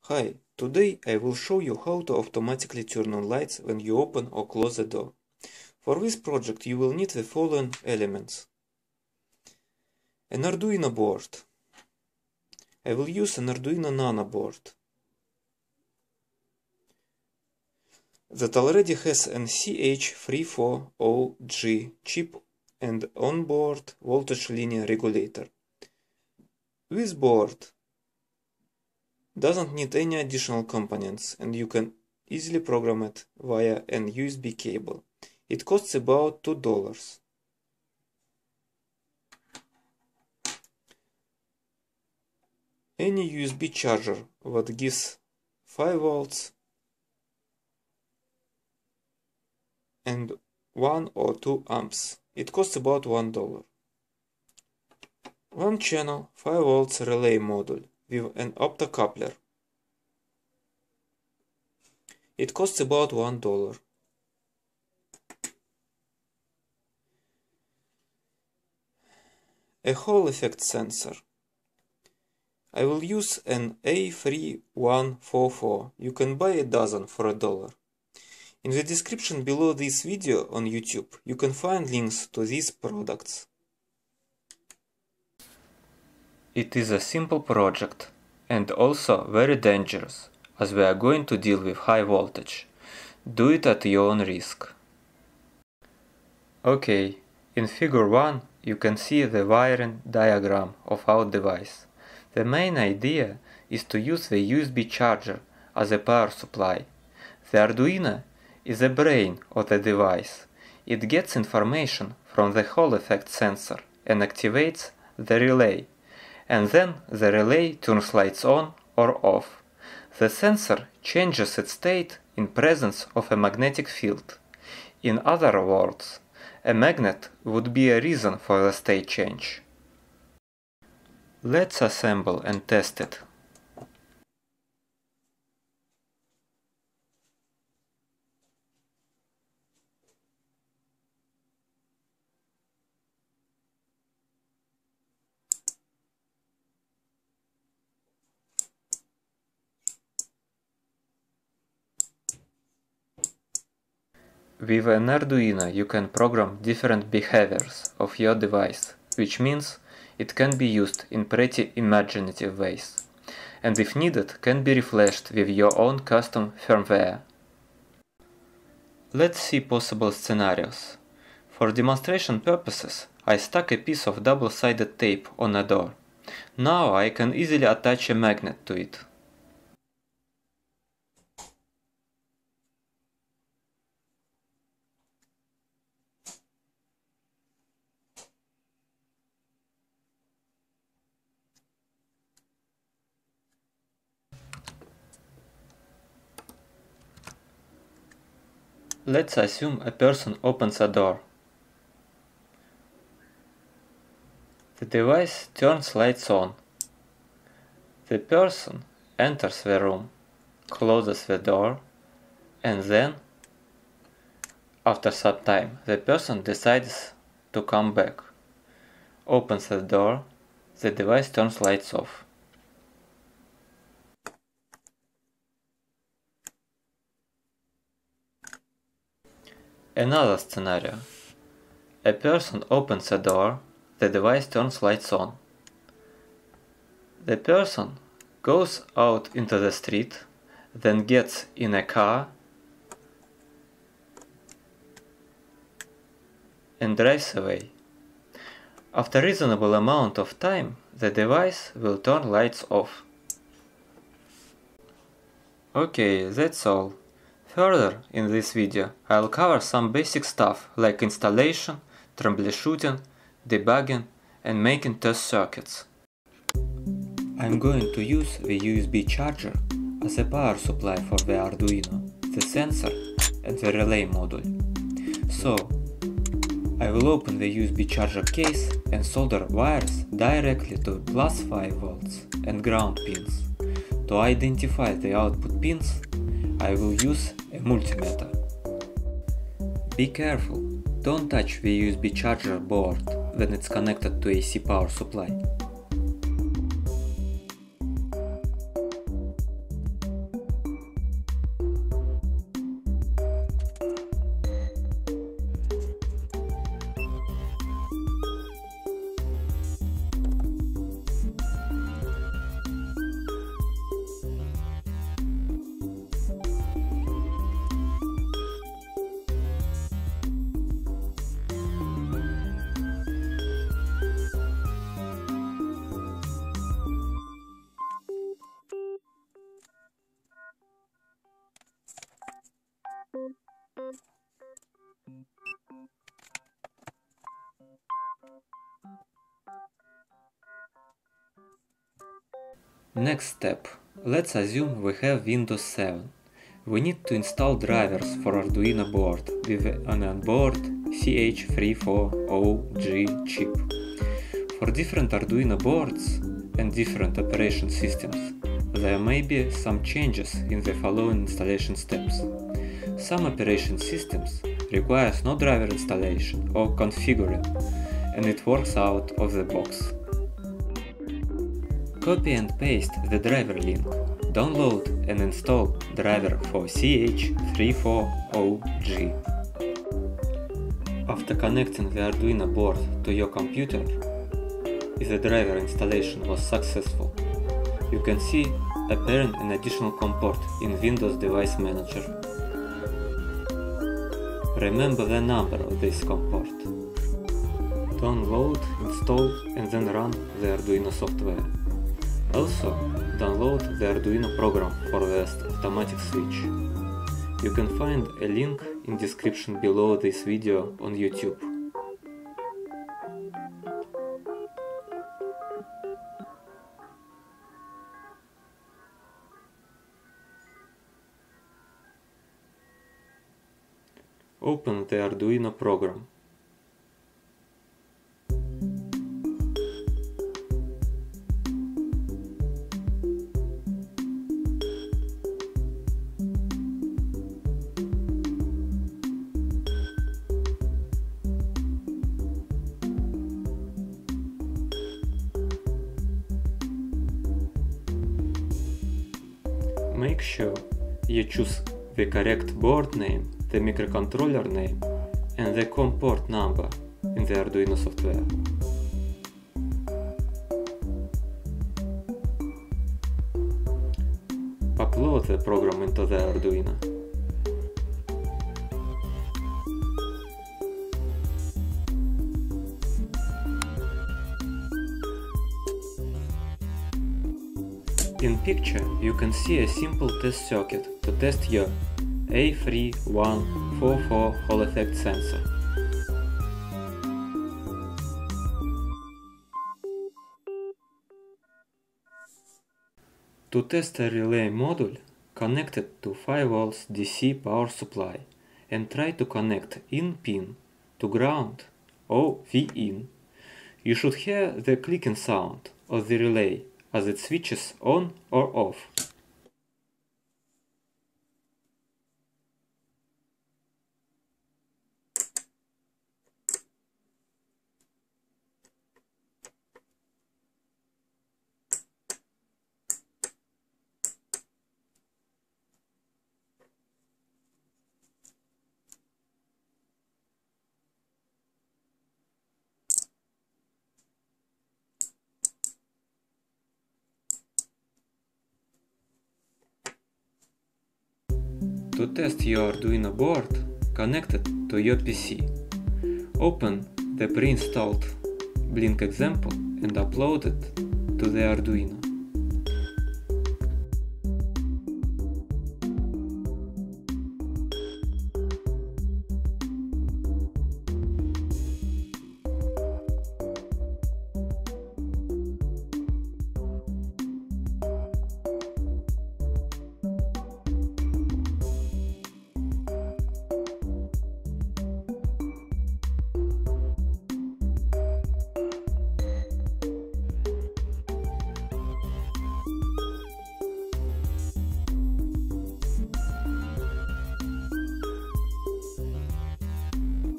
Hi, today I will show you how to automatically turn on lights when you open or close the door. For this project you will need the following elements. An Arduino board. I will use an Arduino Nano board that already has an CH340G chip and onboard voltage linear regulator. This board doesn't need any additional components and you can easily program it via an USB cable. It costs about $2. Any USB charger that gives 5 volts and 1 or 2 amps. It costs about $1. One channel 5 volts relay module with an optocoupler. It costs about $1. A Hall effect sensor. I will use an A3144. You can buy a dozen for $1. In the description below this video on YouTube, you can find links to these products. It is a simple project and also very dangerous, as we are going to deal with high voltage. Do it at your own risk. Okay, in figure 1 you can see the wiring diagram of our device. The main idea is to use the USB charger as a power supply. The Arduino is the brain of the device. It gets information from the Hall effect sensor and activates the relay. And then the relay turns lights on or off. The sensor changes its state in presence of a magnetic field. In other words, a magnet would be a reason for the state change. Let's assemble and test it. With an Arduino you can program different behaviors of your device, which means it can be used in pretty imaginative ways, and if needed can be reflashed with your own custom firmware. Let's see possible scenarios. For demonstration purposes, I stuck a piece of double-sided tape on a door. Now I can easily attach a magnet to it. Let's assume a person opens a door. The device turns lights on. The person enters the room, closes the door, and then, after some time, the person decides to come back. Opens the door, the device turns lights off. Another scenario. A person opens a door, the device turns lights on. The person goes out into the street, then gets in a car and drives away. After a reasonable amount of time, the device will turn lights off. Okay, that's all. Further, in this video, I'll cover some basic stuff like installation, troubleshooting, debugging, and making test circuits. I'm going to use the USB charger as a power supply for the Arduino, the sensor, and the relay module. So, I will open the USB charger case and solder wires directly to +5 volts and ground pins. To identify the output pins, I will use a multimeter. Be careful, don't touch the USB charger board when it's connected to AC power supply. Next step. Let's assume we have Windows 7. We need to install drivers for Arduino board with an onboard CH340G chip. For different Arduino boards and different operation systems, there may be some changes in the following installation steps. Some operation systems requires no driver installation or configuring, and it works out of the box. Copy and paste the driver link. Download and install driver for CH340G. After connecting the Arduino board to your computer, if the driver installation was successful, you can see appearing an additional COM port in Windows Device Manager. Remember the number of this COM port. Download, install and then run the Arduino software. Also, download the Arduino program for the automatic switch. You can find a link in description below this video on YouTube. Open the Arduino program. Make sure you choose the correct board name, the microcontroller name and the COM port number in the Arduino software. Upload the program into the Arduino. In picture you can see a simple test circuit to test your A3144 Hall effect sensor. To test a relay module, connect it to 5 volts DC power supply and try to connect in pin to ground or V-in. You should hear the clicking sound of the relay as it switches on or off. To test your Arduino board, connect it to your PC. Open the pre-installed Blink example and upload it to the Arduino.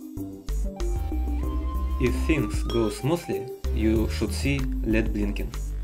If things go smoothly, you should see LED blinking.